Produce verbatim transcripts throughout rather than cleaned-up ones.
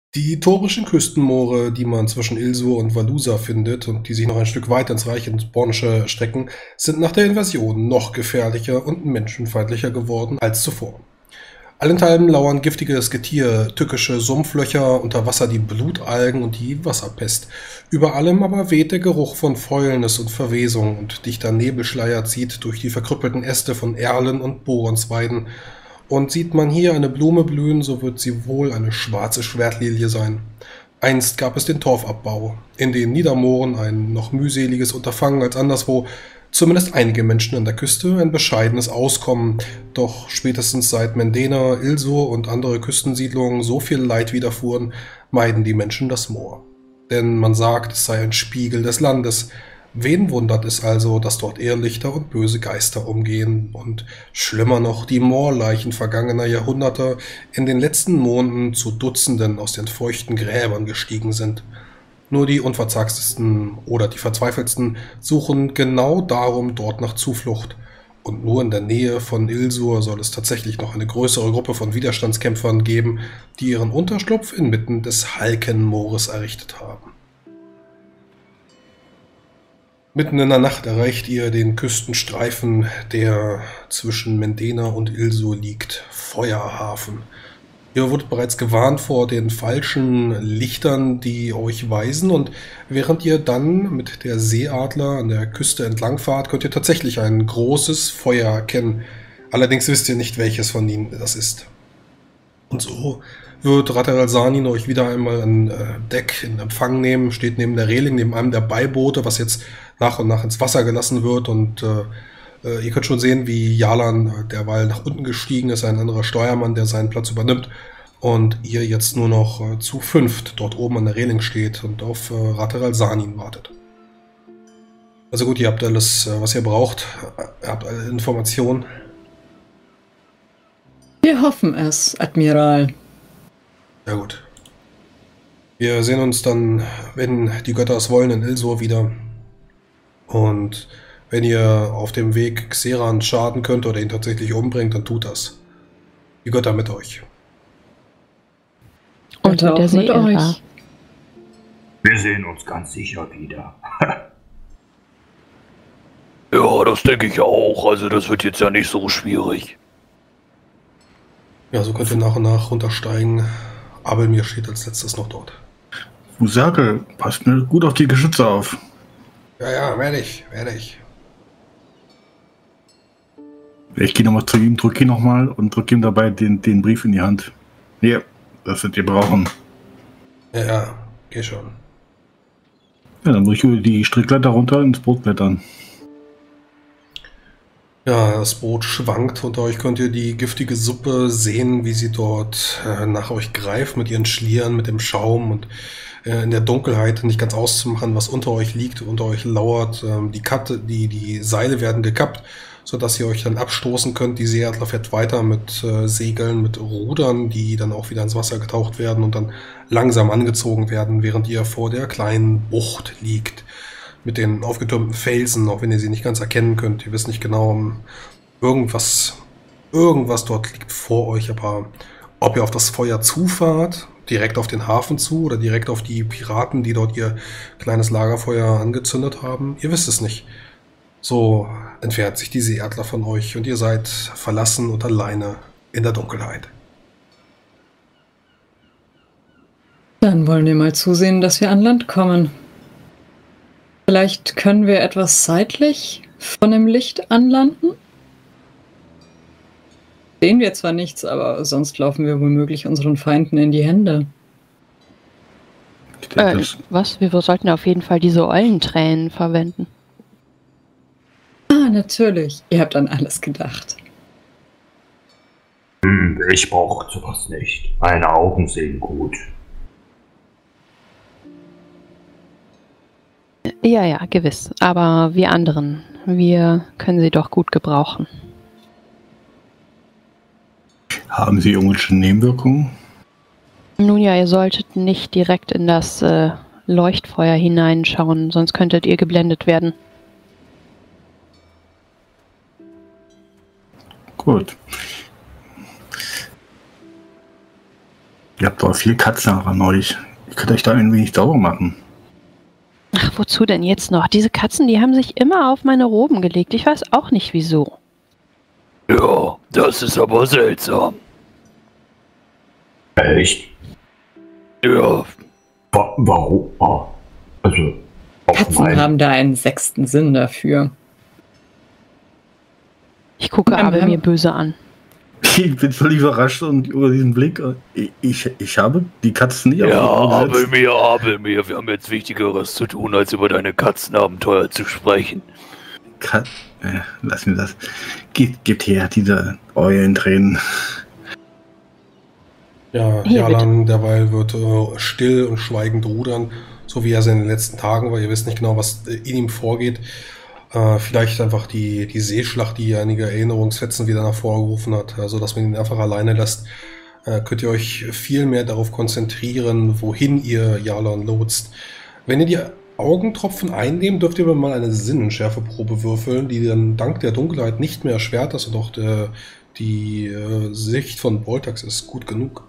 Die torischen Küstenmoore, die man zwischen Ilsur und Valusa findet und die sich noch ein Stück weiter ins Reich ins Bornische strecken, sind nach der Invasion noch gefährlicher und menschenfeindlicher geworden als zuvor. Allenthalben lauern giftiges Getier, tückische Sumpflöcher, unter Wasser die Blutalgen und die Wasserpest. Über allem aber weht der Geruch von Fäulnis und Verwesung und dichter Nebelschleier zieht durch die verkrüppelten Äste von Erlen und Boronsweiden. Und sieht man hier eine Blume blühen, so wird sie wohl eine schwarze Schwertlilie sein. Einst gab es den Torfabbau, in den Niedermooren ein noch mühseliges Unterfangen als anderswo, zumindest einige Menschen an der Küste ein bescheidenes Auskommen, doch spätestens seit Mendena, Ilsur und andere Küstensiedlungen so viel Leid widerfuhren, meiden die Menschen das Moor. Denn man sagt, es sei ein Spiegel des Landes. Wen wundert es also, dass dort Irrlichter und böse Geister umgehen und schlimmer noch die Moorleichen vergangener Jahrhunderte in den letzten Monden zu Dutzenden aus den feuchten Gräbern gestiegen sind. Nur die unverzagtesten oder die verzweifeltsten suchen genau darum dort nach Zuflucht. Und nur in der Nähe von Ilsur soll es tatsächlich noch eine größere Gruppe von Widerstandskämpfern geben, die ihren Unterschlupf inmitten des Halkenmoores errichtet haben. Mitten in der Nacht erreicht ihr den Küstenstreifen, der zwischen Mendena und Ilsur liegt, Feuerhafen. Ihr wurdet bereits gewarnt vor den falschen Lichtern, die euch weisen, und während ihr dann mit der Seeadler an der Küste entlangfahrt, könnt ihr tatsächlich ein großes Feuer erkennen. Allerdings wisst ihr nicht, welches von ihnen das ist. Und so wird Rater al-Sanin euch wieder einmal an äh, Deck in Empfang nehmen, steht neben der Reling, neben einem der Beiboote, was jetzt nach und nach ins Wasser gelassen wird, und äh, äh, ihr könnt schon sehen, wie Jalan äh, derweil nach unten gestiegen ist, ein anderer Steuermann, der seinen Platz übernimmt, und ihr jetzt nur noch äh, zu fünft dort oben an der Reling steht und auf äh, Rater al-Sanin wartet. Also gut, ihr habt alles, äh, was ihr braucht, ihr habt alle Informationen. Wir hoffen es, Admiral. Ja gut. Wir sehen uns dann, wenn die Götter es wollen, in Ilsur wieder. Und wenn ihr auf dem Weg Xeran schaden könnt oder ihn tatsächlich umbringt, dann tut das. Die Götter mit euch. Und auch mit Seeira. euch. Wir sehen uns ganz sicher wieder. Ja, das denke ich auch. Also das wird jetzt ja nicht so schwierig. Ja, so könnt ihr nach und nach runtersteigen. Abelmir steht als letztes noch dort. Fusake, passt mir gut auf die Geschütze auf. Ja, ja, werde ich, werde ich. Ich gehe nochmal zu ihm, drücke ihn nochmal und drücke ihm dabei den, den Brief in die Hand. Hier, das wird ihr brauchen. Ja, ja, geh schon. Ja, dann muss ich die Strickleiter runter ins Boot klettern. Ja, das Boot schwankt, unter euch könnt ihr die giftige Suppe sehen, wie sie dort äh, nach euch greift mit ihren Schlieren, mit dem Schaum, und äh, in der Dunkelheit nicht ganz auszumachen, was unter euch liegt, unter euch lauert. Ähm, die, Katte, die, die Seile werden gekappt, sodass ihr euch dann abstoßen könnt. Die Seeadler fährt weiter mit äh, Segeln, mit Rudern, die dann auch wieder ins Wasser getaucht werden und dann langsam angezogen werden, während ihr vor der kleinen Bucht liegt. Mit den aufgetürmten Felsen, auch wenn ihr sie nicht ganz erkennen könnt. Ihr wisst nicht genau, irgendwas, irgendwas dort liegt vor euch, aber ob ihr auf das Feuer zufahrt, direkt auf den Hafen zu oder direkt auf die Piraten, die dort ihr kleines Lagerfeuer angezündet haben, ihr wisst es nicht. So entfernt sich die Seeadler von euch und ihr seid verlassen und alleine in der Dunkelheit. Dann wollen wir mal zusehen, dass wir an Land kommen. Vielleicht können wir etwas seitlich von dem Licht anlanden? Sehen wir zwar nichts, aber sonst laufen wir womöglich unseren Feinden in die Hände. Ich denke, Äh, das, was? Wir sollten auf jeden Fall diese Eulentränen verwenden. Ah, natürlich. Ihr habt an alles gedacht. Hm, ich brauche sowas nicht. Meine Augen sehen gut. Ja, ja, gewiss. Aber wir anderen, wir können sie doch gut gebrauchen. haben Sie irgendwelche Nebenwirkungen? Nun ja, ihr solltet nicht direkt in das äh, Leuchtfeuer hineinschauen, sonst könntet ihr geblendet werden. Gut. Ihr habt doch viel Katzen an euch. Ihr könnt euch da ein wenig sauber machen. Ach, wozu denn jetzt noch? Diese Katzen, die haben sich immer auf meine Roben gelegt. Ich weiß auch nicht, wieso. Ja, das ist aber seltsam. Echt? Ja, Wa warum? Oh. Also, auf Katzen mein- haben da einen sechsten Sinn dafür. Ich gucke Ähm, Abel ähm. mir böse an. Ich bin völlig überrascht und über diesen Blick. Ich, ich, ich habe die Katzen nie auf die ja, Augen Abel gesetzt. mir, Abel mir. Wir haben jetzt Wichtigeres zu tun, als über deine Katzenabenteuer zu sprechen. Ka äh, lass mir das. Gebt, gebt her, diese Eulentränen. Ja, Hier, Jalan derweil wird äh, still und schweigend rudern, so wie er es in den letzten Tagen, weil ihr wisst nicht genau, was äh, in ihm vorgeht. Äh, vielleicht einfach die, die Seeschlacht, die einige Erinnerungsfetzen wieder hervorgerufen hat, also dass man ihn einfach alleine lässt. Äh, könnt ihr euch viel mehr darauf konzentrieren, wohin ihr Jalan lotst. Wenn ihr die Augentropfen einnehmt, dürft ihr aber mal eine Sinnenschärfeprobe würfeln, die dann dank der Dunkelheit nicht mehr erschwert ist und auch der, die äh, Sicht von Boltax ist gut genug.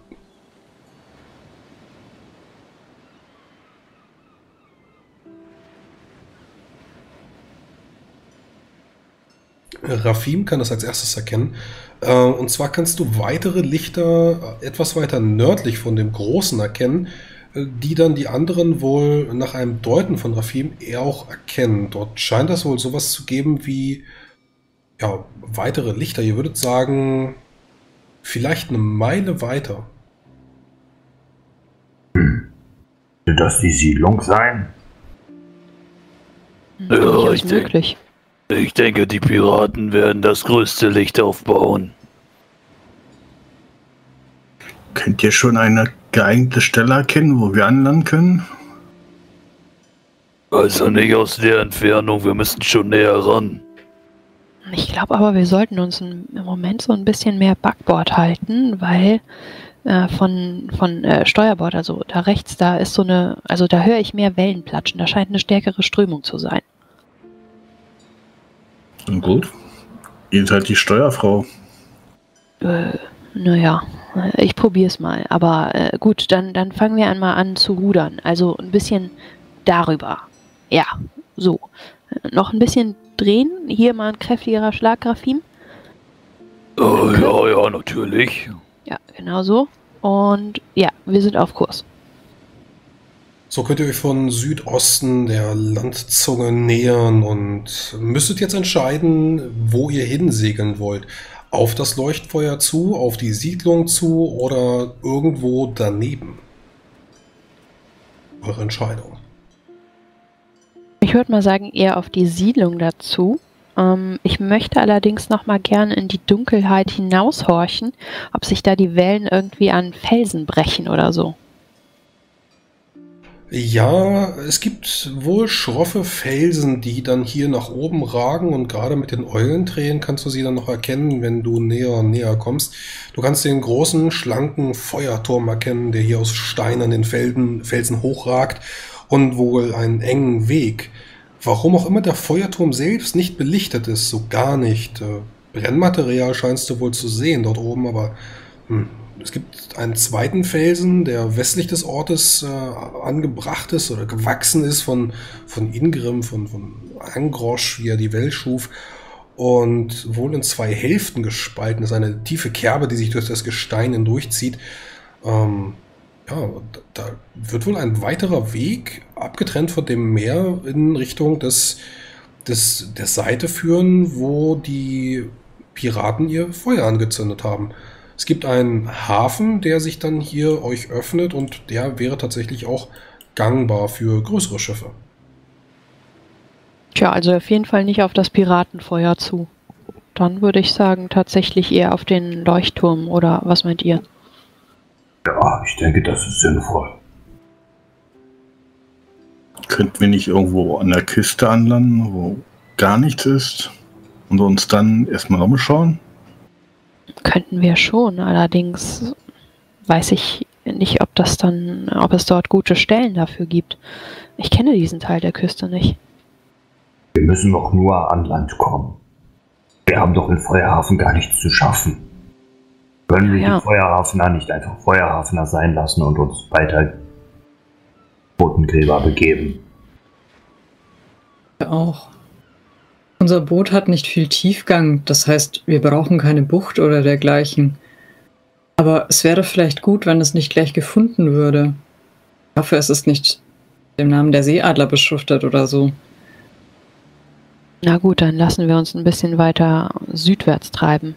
Rafim kann das als erstes erkennen. Äh, und zwar kannst du weitere Lichter äh, etwas weiter nördlich von dem Großen erkennen, äh, die dann die anderen wohl nach einem Deuten von Rafim eher auch erkennen. Dort scheint es wohl sowas zu geben wie ja, weitere Lichter. Ihr würdet sagen, vielleicht eine Meile weiter. Könnte das die Siedlung sein? Ja, Durchaus ich denke, möglich. ich denke, die Piraten werden das größte Licht aufbauen. Könnt ihr schon eine geeignete Stelle erkennen, wo wir anlanden können? Also nicht aus der Entfernung, wir müssen schon näher ran. Ich glaube aber, wir sollten uns im im Moment so ein bisschen mehr Backbord halten, weil äh, von, von äh, Steuerbord, also da rechts, da ist so eine, also da höre ich mehr Wellen platschen. Da scheint eine stärkere Strömung zu sein. Und gut. Ihr seid die Steuerfrau. Äh, naja, äh, ich probiere es mal. Aber äh, gut, dann, dann fangen wir einmal an zu rudern. Also ein bisschen darüber. Ja, so. Äh, noch ein bisschen drehen. Hier mal ein kräftigerer Schlag, Rafim. Oh, ja, ja, natürlich. Ja, genau so. Und ja, wir sind auf Kurs. So könnt ihr euch von Südosten der Landzunge nähern und müsstet jetzt entscheiden, wo ihr hinsegeln wollt. Auf das Leuchtfeuer zu, auf die Siedlung zu oder irgendwo daneben. Eure Entscheidung. Ich würde mal sagen, eher auf die Siedlung dazu. Ähm, ich möchte allerdings noch mal gern in die Dunkelheit hinaushorchen, ob sich da die Wellen irgendwie an Felsen brechen oder so. Ja, es gibt wohl schroffe Felsen, die dann hier nach oben ragen und gerade mit den Eulentränen kannst du sie dann noch erkennen, wenn du näher und näher kommst. Du kannst den großen, schlanken Feuerturm erkennen, der hier aus Stein an den Felsen, Felsen hochragt und wohl einen engen Weg. Warum auch immer der Feuerturm selbst nicht belichtet ist, so gar nicht. Äh, Brennmaterial scheinst du wohl zu sehen dort oben, aber hm. Es gibt einen zweiten Felsen, der westlich des Ortes äh, angebracht ist oder gewachsen ist von, von Ingrim, von, von Angrosch, wie er die Welt schuf, und wohl in zwei Hälften gespalten ist. Eine tiefe Kerbe, die sich durch das Gestein hindurchzieht. Ähm, ja, da wird wohl ein weiterer Weg, abgetrennt von dem Meer, in Richtung des, des, der Seite führen, wo die Piraten ihr Feuer angezündet haben. Es gibt einen Hafen, der sich dann hier euch öffnet und der wäre tatsächlich auch gangbar für größere Schiffe. Tja, also auf jeden Fall nicht auf das Piratenfeuer zu. Dann würde ich sagen, tatsächlich eher auf den Leuchtturm, oder was meint ihr? Ja, ich denke, das ist sinnvoll. Könnten wir nicht irgendwo an der Küste anlanden, wo gar nichts ist und uns dann erstmal umschauen? Könnten wir schon, allerdings weiß ich nicht, ob das dann, ob es dort gute Stellen dafür gibt. Ich kenne diesen Teil der Küste nicht. Wir müssen doch nur an Land kommen. Wir haben doch in Feuerhafen gar nichts zu schaffen. Können wir Ja. die Feuerhafner nicht einfach Feuerhafner sein lassen und uns weiter Totengräber begeben? Auch. Unser Boot hat nicht viel Tiefgang, das heißt, wir brauchen keine Bucht oder dergleichen. Aber es wäre vielleicht gut, wenn es nicht gleich gefunden würde. Ich hoffe, es ist nicht dem Namen der Seeadler beschriftet oder so. Na gut, dann lassen wir uns ein bisschen weiter südwärts treiben.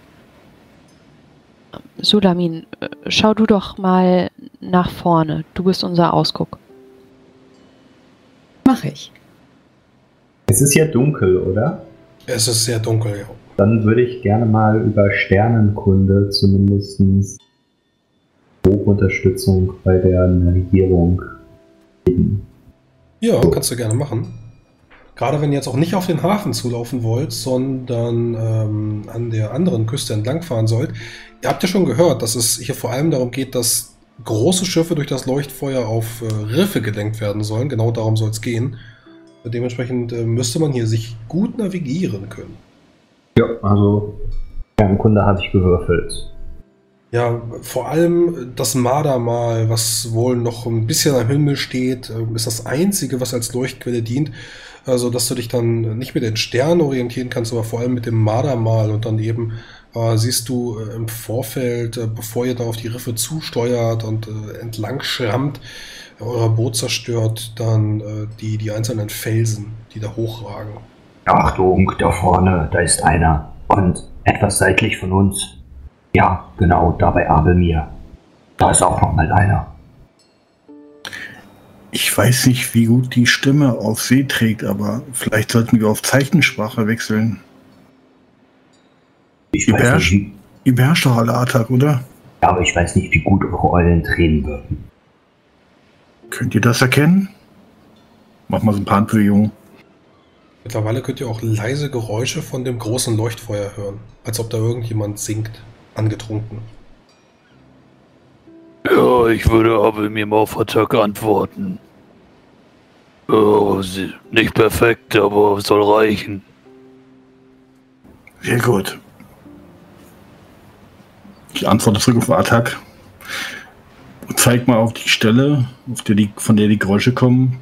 Sulamin, äh, schau du doch mal nach vorne. Du bist unser Ausguck. Mach ich. Es ist ja dunkel, oder? Es ist sehr dunkel, ja. Dann würde ich gerne mal über Sternenkunde zumindest Unterstützung bei der Navigierung geben. Ja, kannst du gerne machen. Gerade wenn ihr jetzt auch nicht auf den Hafen zulaufen wollt, sondern ähm, an der anderen Küste entlangfahren sollt. Ihr habt ja schon gehört, dass es hier vor allem darum geht, dass große Schiffe durch das Leuchtfeuer auf äh, Riffe gelenkt werden sollen. Genau darum soll es gehen. Dementsprechend äh, müsste man hier sich gut navigieren können. Ja, also Sternenkunde habe ich gewürfelt. Ja, vor allem das Mardermal, was wohl noch ein bisschen am Himmel steht, äh, ist das einzige, was als Leuchtquelle dient. Also, dass du dich dann nicht mit den Sternen orientieren kannst, aber vor allem mit dem Mardermal. Und dann eben äh, siehst du äh, im Vorfeld, äh, bevor ihr da auf die Riffe zusteuert und äh, entlang schrammt, äh, euer Boot zerstört, dann äh, die, die einzelnen Felsen, die da hochragen. Achtung, da vorne, da ist einer. Und etwas seitlich von uns. Ja, genau, da bei Abelmir. Da ist auch noch mal einer. Ich weiß nicht, wie gut die Stimme auf See trägt, aber vielleicht sollten wir auf Zeichensprache wechseln. Ich Ihr weiß beherrscht, nicht, wie, ihr beherrscht doch alle Attack, oder? aber ich weiß nicht, wie gut eure Eulen Tränen wirken. Könnt ihr das erkennen? Mach mal so ein paar Handbewegungen. Mittlerweile könnt ihr auch leise Geräusche von dem großen Leuchtfeuer hören, als ob da irgendjemand singt, angetrunken. Ja, ich würde aber mir mal auf Attacke antworten. Ja, sie- nicht perfekt, aber soll reichen. Sehr gut. Ich antworte zurück auf Attack. Zeig mal auf die Stelle, auf der die, von der die Geräusche kommen.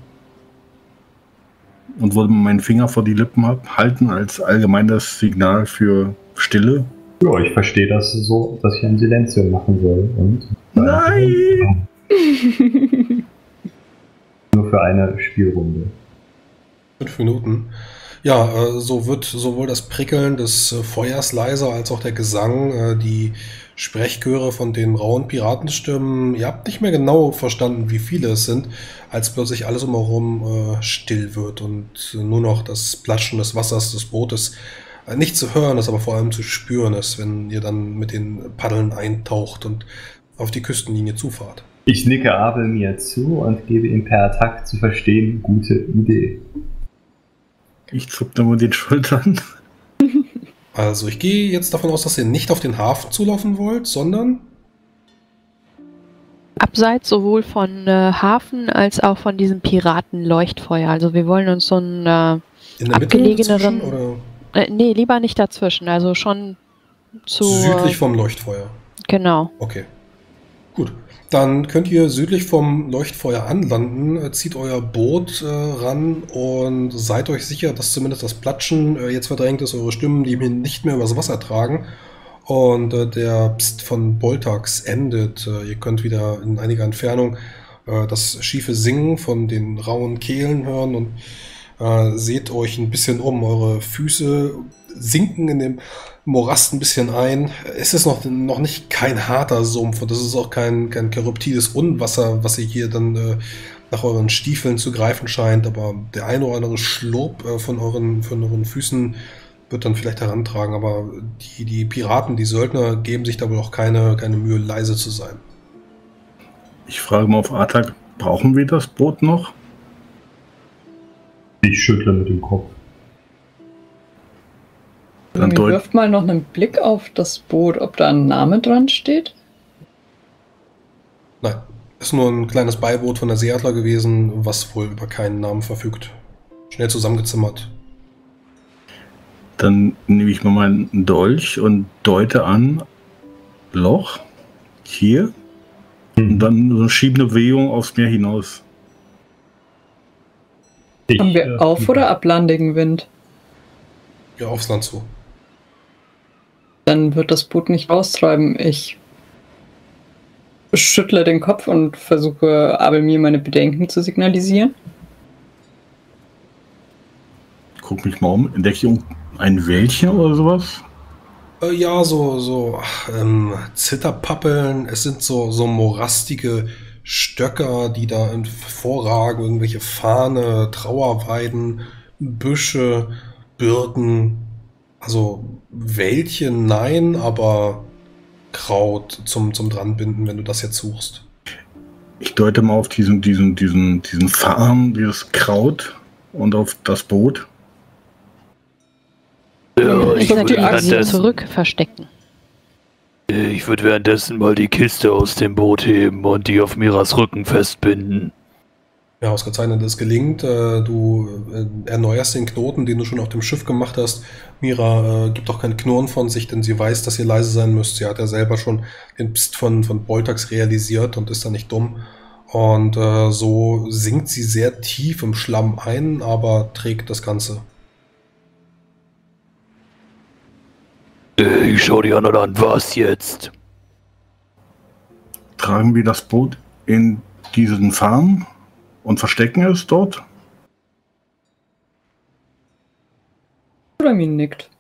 Und würde meinen Finger vor die Lippen hab- halten als allgemeines Signal für Stille. Ja, ich verstehe das so, dass ich ein Silenzium machen soll. Und Nein! nur für eine Spielrunde. Fünf Minuten. Ja, äh, so wird sowohl das Prickeln des äh, Feuers leiser als auch der Gesang, äh, die Sprechchöre von den rauen Piratenstimmen. Ihr habt nicht mehr genau verstanden, wie viele es sind, als plötzlich alles umherum äh, still wird und äh, nur noch das Platschen des Wassers des Bootes äh, nicht zu hören ist, aber vor allem zu spüren ist, wenn ihr dann mit den Paddeln eintaucht und auf die Küstenlinie zufahrt. Ich nicke Abelmir zu und gebe ihm per Attack zu verstehen, gute Idee. Ich zuck nur mit den Schultern. Also ich gehe jetzt davon aus, dass ihr nicht auf den Hafen zulaufen wollt, sondern Abseits sowohl von äh, Hafen als auch von diesem Piratenleuchtfeuer. Also wir wollen uns so einen, äh, in der Mitte abgelegeneren- dazwischen oder äh, nee, lieber nicht dazwischen, also schon zu... südlich vom Leuchtfeuer. Genau. Okay. Gut. Dann könnt ihr südlich vom Leuchtfeuer anlanden, äh, zieht euer Boot äh, ran und seid euch sicher, dass zumindest das Platschen äh, jetzt verdrängt ist, eure Stimmen, die nicht mehr übers Wasser tragen. Und äh, der Psst von Boltax endet. Äh, ihr könnt wieder in einiger Entfernung äh, das schiefe Singen von den rauen Kehlen hören und äh, seht euch ein bisschen um. Eure Füße sinken in dem Morast ein bisschen ein. Es ist noch, noch nicht kein harter Sumpf und es ist auch kein, kein korruptives Unwasser, was ihr hier dann äh, nach euren Stiefeln zu greifen scheint, aber der eine oder andere Schlurp äh, von, euren, von euren Füßen wird dann vielleicht herantragen, aber die, die Piraten, die Söldner geben sich da wohl auch keine, keine Mühe, leise zu sein. Ich frage mal auf Attack, brauchen wir das Boot noch? Ich schüttle mit dem Kopf. Dann deut- Wirft mal noch einen Blick auf das Boot, ob da ein Name dran steht. Nein, ist nur ein kleines Beiboot von der Seeadler gewesen, was wohl über keinen Namen verfügt. Schnell zusammengezimmert. Dann nehme ich mal meinen Dolch und deute an Loch hier und dann so eine schiebende Bewegung aufs Meer hinaus. Ich, Haben wir äh, Auf- oder ablandigen Wind? Ja, aufs Land zu. Dann wird das Boot nicht raustreiben. Ich schüttle den Kopf und versuche Abelmir meine Bedenken zu signalisieren. Guck mich mal um. Entdecke ich ein Wäldchen oder sowas? Äh, ja, so, so ach, ähm, Zitterpappeln. Es sind so, so morastige Stöcker, die da hervorragen. Irgendwelche Fahne, Trauerweiden, Büsche, Birken. Also Wäldchen, nein, aber Kraut zum, zum Dranbinden, wenn du das jetzt suchst. Ich deute mal auf diesen, diesen, diesen, diesen Farn, dieses Kraut und auf das Boot. Ja, Ich ich würde natürlich sie währenddessen, zurück verstecken. ich würd währenddessen mal die Kiste aus dem Boot heben und die auf Miras Rücken festbinden. Ja, ausgezeichnet, es gelingt. Äh, du äh, erneuerst den Knoten, den du schon auf dem Schiff gemacht hast. Mira äh, gibt auch kein Knurren von sich, denn sie weiß, dass ihr leise sein müsst. Sie hat ja selber schon den Psst von, von Boltax realisiert und ist da nicht dumm. Und äh, so sinkt sie sehr tief im Schlamm ein, aber trägt das Ganze. Äh, Ich schau die anderen an, was jetzt? Tragen wir das Boot in diesen Farn und verstecken es dort? Ramin nickt.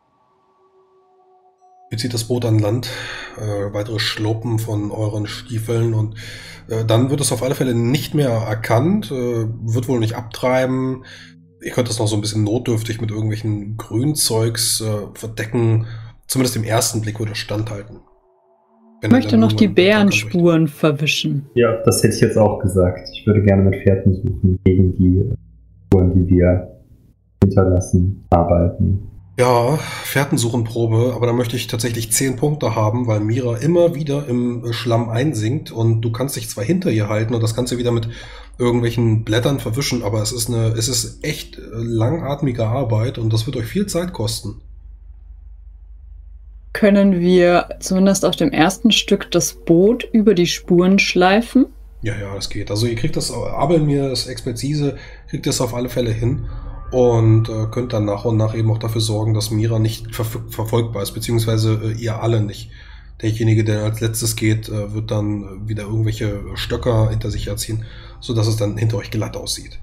Ihr zieht das Boot an Land, äh, weitere Schluppen von euren Stiefeln und äh, dann wird es auf alle Fälle nicht mehr erkannt, äh, wird wohl nicht abtreiben. Ihr könnt das noch so ein bisschen notdürftig mit irgendwelchen Grünzeugs äh, verdecken. Zumindest im ersten Blick würde es standhalten. Ich möchte noch die Bärenspuren verwischen. Ja, das hätte ich jetzt auch gesagt. Ich würde gerne mit Fährten suchen, gegen die Spuren, die wir hinterlassen, arbeiten. Ja, Fährtensuchenprobe, aber da möchte ich tatsächlich zehn Punkte haben, weil Mira immer wieder im Schlamm einsinkt und du kannst dich zwar hinter ihr halten und das Ganze wieder mit irgendwelchen Blättern verwischen, aber es ist eine, es ist echt langatmige Arbeit und das wird euch viel Zeit kosten. Können wir zumindest auf dem ersten Stück das Boot über die Spuren schleifen? Ja, ja, das geht. Also ihr kriegt das, Abelmir, das Expertise, kriegt das auf alle Fälle hin. Und äh, könnt dann nach und nach eben auch dafür sorgen, dass Mira nicht ver verfolgbar ist, beziehungsweise äh, ihr alle nicht. Derjenige, der als letztes geht, äh, wird dann wieder irgendwelche Stöcker hinter sich herziehen, sodass es dann hinter euch glatt aussieht.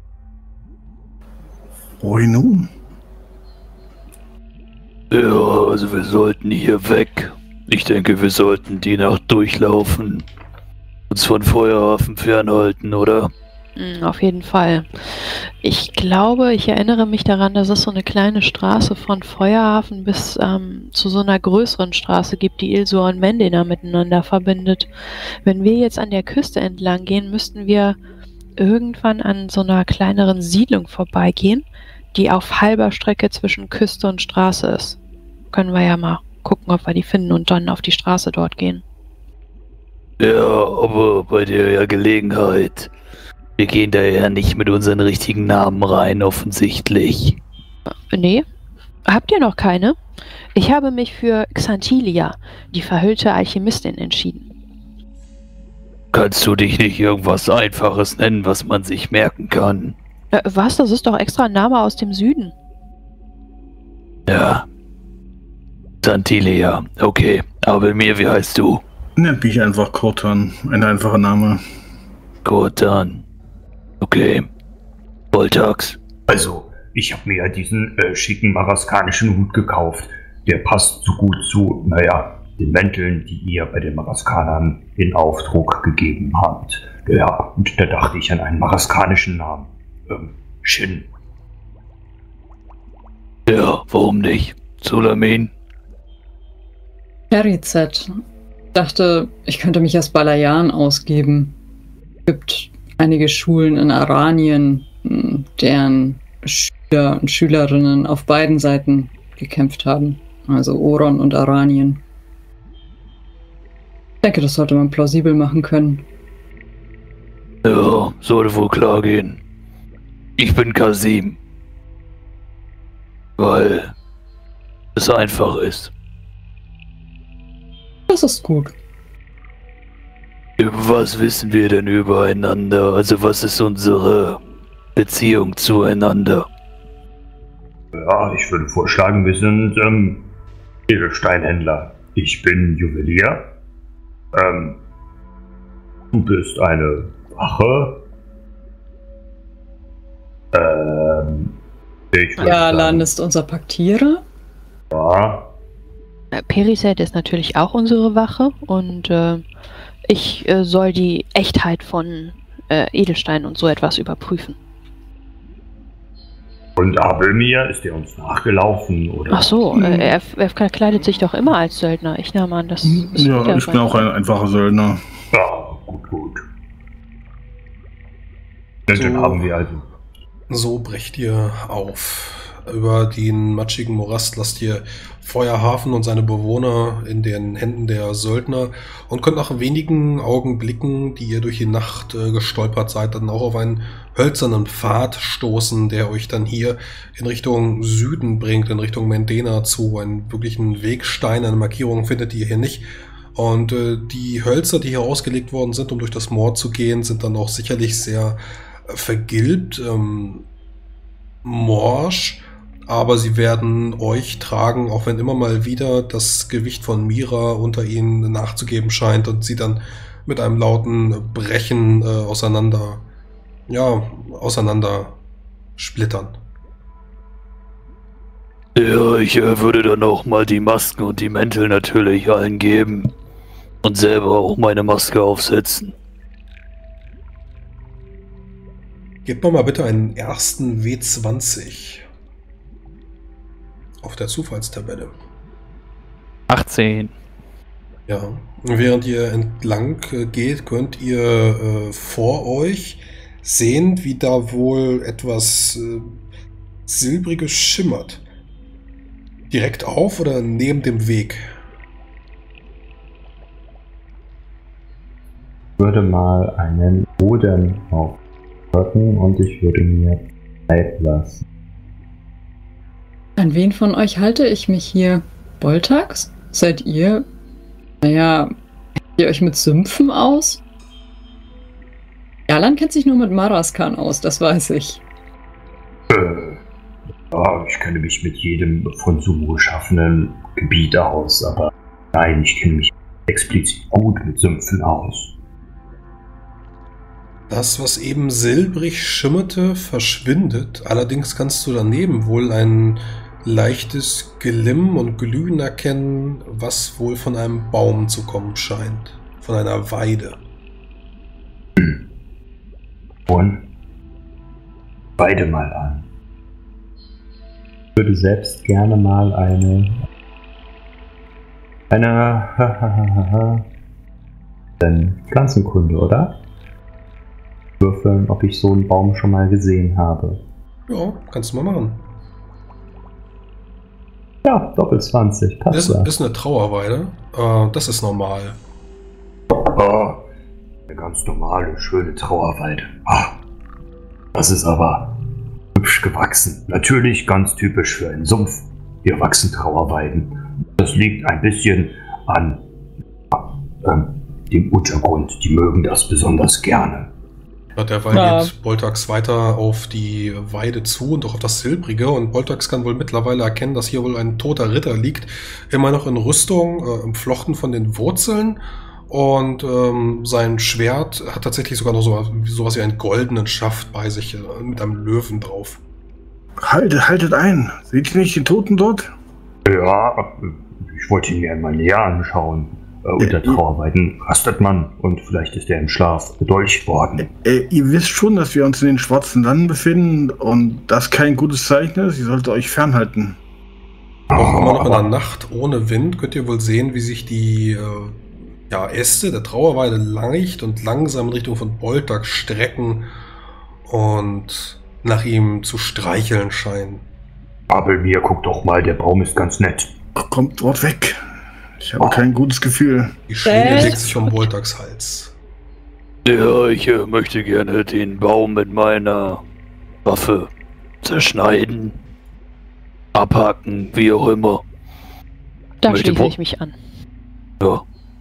Wohin nun? Ja, also wir sollten hier weg. Ich denke, wir sollten die Nacht durchlaufen. Uns von Feuerhafen fernhalten, oder? Mm, Auf jeden Fall. Ich glaube, ich erinnere mich daran, dass es so eine kleine Straße von Feuerhafen bis ähm, zu so einer größeren Straße gibt, die Ilsor und Mendena miteinander verbindet. Wenn wir jetzt an der Küste entlang gehen, müssten wir irgendwann an so einer kleineren Siedlung vorbeigehen, die auf halber Strecke zwischen Küste und Straße ist. Können wir ja mal gucken, ob wir die finden und dann auf die Straße dort gehen. Ja, aber bei der Gelegenheit. Wir gehen da ja nicht mit unseren richtigen Namen rein, offensichtlich. Nee, habt ihr noch keine? Ich habe mich für Xantilia, die verhüllte Alchemistin, entschieden. Kannst du dich nicht irgendwas Einfaches nennen, was man sich merken kann? Äh, was? Das ist doch extra ein Name aus dem Süden. Ja. Xantilia, okay. Aber mir, wie heißt du? Nennt mich einfach Kortan. Ein einfacher Name. Kortan. Okay. Boltax. Also, ich habe mir ja diesen äh, schicken maraskanischen Hut gekauft. Der passt so gut zu, naja, den Mänteln, die ihr bei den Maraskanern in Auftrag gegeben habt. Ja, und da dachte ich an einen maraskanischen Namen. Ähm, Shin. Ja, warum nicht? Sulamin. Perizet. Dachte, ich könnte mich als Balayan ausgeben. Es gibt einige Schulen in Aranien, deren Schüler und Schülerinnen auf beiden Seiten gekämpft haben. Also Oron und Aranien. Ich denke, das sollte man plausibel machen können. Ja, sollte wohl klar gehen. Ich bin Kasim. Weil es einfach ist. Das ist gut. Was wissen wir denn übereinander? Also was ist unsere Beziehung zueinander? Ja, ich würde vorschlagen, wir sind ähm, Edelsteinhändler. Ich bin Juwelier. Ähm, du bist eine Wache. Ähm, ich würde Ja, Lan sagen, ist unser Paktierer. ja, Äh, Periset ist natürlich auch unsere Wache und äh, ich äh, soll die Echtheit von äh, Edelsteinen und so etwas überprüfen. und Abelmir, ist der uns nachgelaufen, oder? Ach so, äh, er, er kleidet sich doch immer als Söldner. Ich nehme an, das ist Ja, wieder ich bin sein- auch ein einfacher Söldner. Ja, gut, gut. Ja, So. dann haben wir also. So brecht ihr auf. Über den matschigen Morast lasst ihr Feuerhafen und seine Bewohner in den Händen der Söldner und könnt nach wenigen Augenblicken, die ihr durch die Nacht äh, gestolpert seid, dann auch auf einen hölzernen Pfad stoßen, der euch dann hier in Richtung Süden bringt, in Richtung Mendena zu. Einen wirklichen Wegstein, eine Markierung findet ihr hier nicht. Und äh, die Hölzer, die hier ausgelegt worden sind, um durch das Moor zu gehen, sind dann auch sicherlich sehr äh, vergilbt, ähm, morsch, aber sie werden euch tragen, auch wenn immer mal wieder das Gewicht von Mira unter ihnen nachzugeben scheint und sie dann mit einem lauten Brechen äh, auseinander, ja, auseinander splittern. Ja, ich äh, würde dann auch mal die Masken und die Mäntel natürlich allen geben. Und selber auch meine Maske aufsetzen. Gebt mir mal bitte einen ersten W zwanzig auf der Zufallstabelle. achtzehn. Ja, während ihr entlang äh, geht, könnt ihr äh, vor euch sehen, wie da wohl etwas äh, Silbriges schimmert. Direkt auf oder neben dem Weg? Ich würde mal einen Boden aufdrücken und ich würde mir Zeit lassen. An wen von euch halte ich mich hier? Boltax? Seid ihr? Naja, kennt ihr euch mit Sümpfen aus? Erlan kennt sich nur mit Maraskan aus, das weiß ich. Äh, ja, ich kenne mich mit jedem von Sumo geschaffenen Gebiet aus, aber nein, ich kenne mich explizit gut mit Sümpfen aus. Das, was eben silbrig schimmerte, verschwindet. Allerdings kannst du daneben wohl ein leichtes Glimm und Glühen erkennen, was wohl von einem Baum zu kommen scheint. Von einer Weide. Und beide mal an. Ich würde selbst gerne mal eine eine denn Pflanzenkunde, oder? Würfeln, ob ich so einen Baum schon mal gesehen habe. Ja, kannst du mal machen. Ja, Doppel zwanzig, passt Ist, ja. ist eine Trauerweide. Äh, das ist normal. Oh, eine ganz normale, schöne Trauerweide. Ah, das ist aber hübsch gewachsen. Natürlich ganz typisch für einen Sumpf. Hier wachsen Trauerweiden. Das liegt ein bisschen an äh, dem Untergrund. Die mögen das besonders gerne. Ja, derweil Ja. geht Boltax weiter auf die Weide zu und auch auf das Silbrige. Und Boltax kann wohl mittlerweile erkennen, dass hier wohl ein toter Ritter liegt. Immer noch in Rüstung, äh, umflochten von den Wurzeln. Und ähm, sein Schwert hat tatsächlich sogar noch so sowas wie einen goldenen Schaft bei sich, äh, mit einem Löwen drauf. Haltet, haltet ein. Seht ihr nicht den Toten dort? Ja, ich wollte ihn mir einmal näher anschauen. Äh, unter Trauerweiden rastet man und vielleicht ist er im Schlaf gedolcht worden. Äh, ihr wisst schon, dass wir uns in den schwarzen Landen befinden und das kein gutes Zeichen ist. Ihr solltet euch fernhalten. Auch immer noch in der aber- Nacht ohne Wind könnt ihr wohl sehen, wie sich die äh, ja, Äste der Trauerweide leicht und langsam in Richtung von Boltax strecken und nach ihm zu streicheln scheinen. Abelmir, guck doch mal, der Baum ist ganz nett. Ach, kommt dort weg. Ich habe Oh. kein gutes Gefühl. Die Schlinge Echt? legt sich um Boltax Hals. Ja, ich äh, möchte gerne den Baum mit meiner Waffe zerschneiden, abhacken, wie auch immer. Da Möchte schließe Bo- ich mich an. Ja,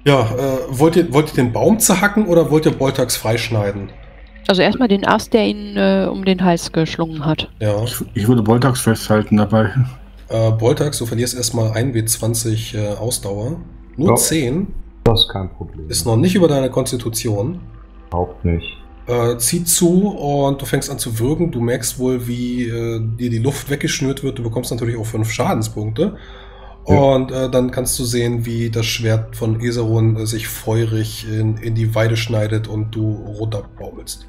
Ja, äh, wollt ihr, wollt ihr den Baum zerhacken oder wollt ihr Boltax freischneiden? Also erstmal den Ast, der ihn äh, um den Hals geschlungen hat. Ja. Ich, ich würde Boltax festhalten dabei. Äh, Boltax, du verlierst erstmal ein W zwanzig äh, Ausdauer. Nur Ja. zehn. Das ist kein Problem. Ist noch nicht über deine Konstitution. Überhaupt nicht. Äh, zieht zu und du fängst an zu würgen. Du merkst wohl, wie äh, dir die Luft weggeschnürt wird. Du bekommst natürlich auch fünf Schadenspunkte. Ja. Und äh, dann kannst du sehen, wie das Schwert von Eserun äh, sich feurig in, in die Weide schneidet und du runterbaumelst.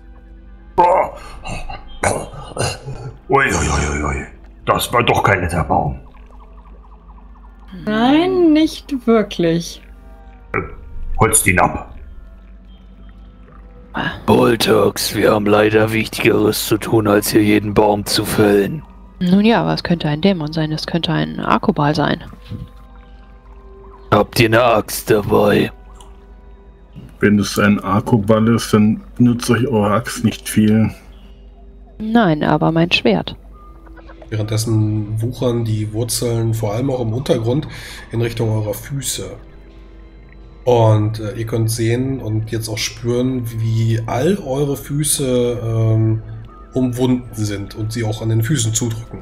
Uiuiuiui. Das war doch kein netter Baum. Nein, nicht wirklich. Holzt ihn ab. Boltax, wir haben leider Wichtigeres zu tun, als hier jeden Baum zu fällen. Nun ja, aber es könnte ein Dämon sein, es könnte ein Arkobal sein. Habt ihr eine Axt dabei? Wenn es ein Arkoball ist, dann nützt euch eure Axt nicht viel. Nein, aber mein Schwert. Währenddessen wuchern die Wurzeln vor allem auch im Untergrund in Richtung eurer Füße. Und äh, ihr könnt sehen und jetzt auch spüren, wie all eure Füße ähm, umwunden sind und sie auch an den Füßen zudrücken.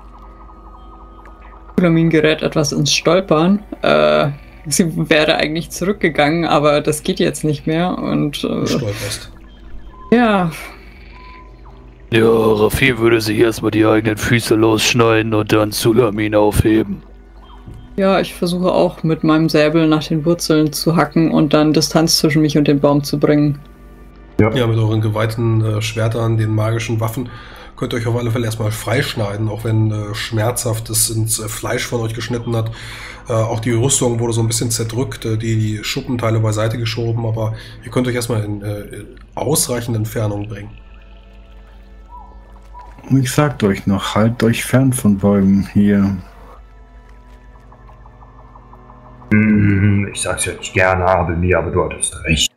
Sulamin gerät etwas ins Stolpern. Äh, sie wäre eigentlich zurückgegangen, aber das geht jetzt nicht mehr. Und Du äh, stolperst. ja, Ja, Raffi würde sich erstmal die eigenen Füße losschneiden und dann Sulamin aufheben. ja, ich versuche auch mit meinem Säbel nach den Wurzeln zu hacken und dann Distanz zwischen mich und den Baum zu bringen. Ja. Ja, mit euren geweihten äh, Schwertern, den magischen Waffen, könnt ihr euch auf alle Fälle erstmal freischneiden, auch wenn äh, schmerzhaft es ins äh, Fleisch von euch geschnitten hat. Äh, auch die Rüstung wurde so ein bisschen zerdrückt, äh, die, die Schuppenteile beiseite geschoben, aber ihr könnt euch erstmal in, äh, in ausreichende Entfernung bringen. Und ich sagt euch noch, haltet euch fern von Bäumen hier. Hm, ich sag's ja nicht gerne, aber mir, aber du hattest recht.